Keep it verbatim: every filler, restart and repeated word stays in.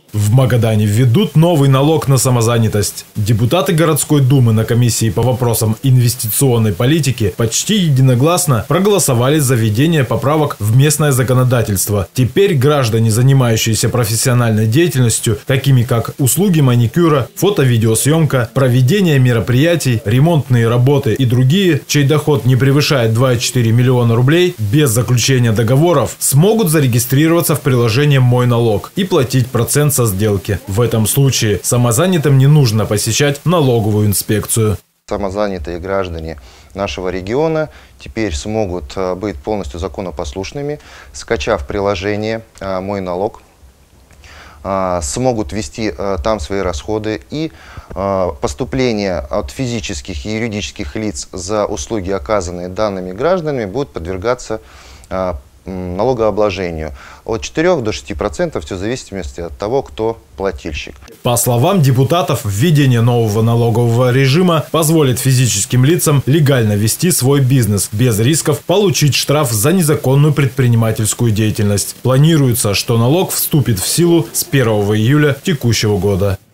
В Магадане введут новый налог на самозанятость. Депутаты городской думы на комиссии по вопросам инвестиционной политики почти единогласно проголосовали за введение поправок в местное законодательство. Теперь граждане, занимающиеся профессиональной деятельностью, такими как услуги маникюра, фото-видеосъемка, проведение мероприятий, ремонтные работы и другие, чей доход не превышает два и четыре миллиона рублей, без заключения договоров, смогут зарегистрироваться в приложении «Мой налог» и платить процент со сделки. В этом случае самозанятым не нужно посещать налоговую инспекцию. Самозанятые граждане нашего региона теперь смогут быть полностью законопослушными, скачав приложение «Мой налог», смогут вести там свои расходы, и поступления от физических и юридических лиц за услуги, оказанные данными гражданами, будут подвергаться налогообложению от четырёх до шести процентов, все в зависимости от того, кто плательщик. По словам депутатов, введение нового налогового режима позволит физическим лицам легально вести свой бизнес без рисков получить штраф за незаконную предпринимательскую деятельность. Планируется, что налог вступит в силу с первого июля текущего года.